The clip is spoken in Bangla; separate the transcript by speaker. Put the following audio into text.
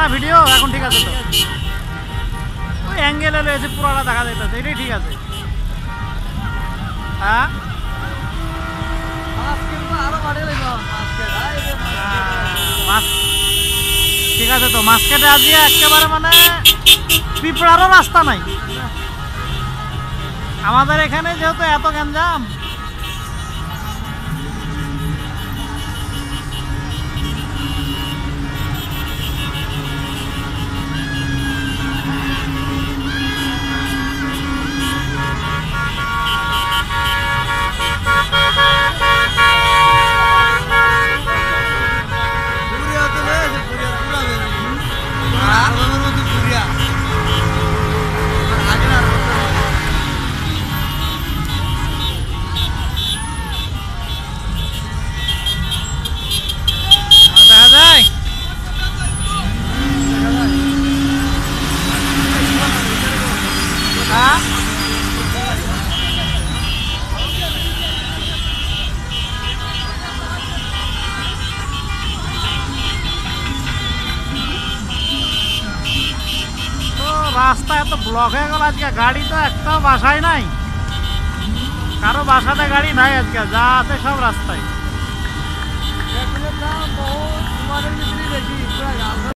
Speaker 1: না ভিডিও এখন ঠিক আছে তো ওই অ্যাঙ্গেল এলে এসে পুরোটা দেখা যাইতেছে এটাই ঠিক আছে হ্যাঁ মাছ ঠিক আছে তো মাছ কেটে আজকে একেবারে মানে পিঁপড়ারও রাস্তা নাই আমাদের এখানে যেহেতু এত গ্যাঞ্জাম দেখা যায় হ্যাঁ রাস্তা এত ব্লক হয়ে গেল আজকে গাড়ি তো একটাও বাসায় নাই কারো বাসাতে গাড়ি নাই আজকে যা আছে সব রাস্তায়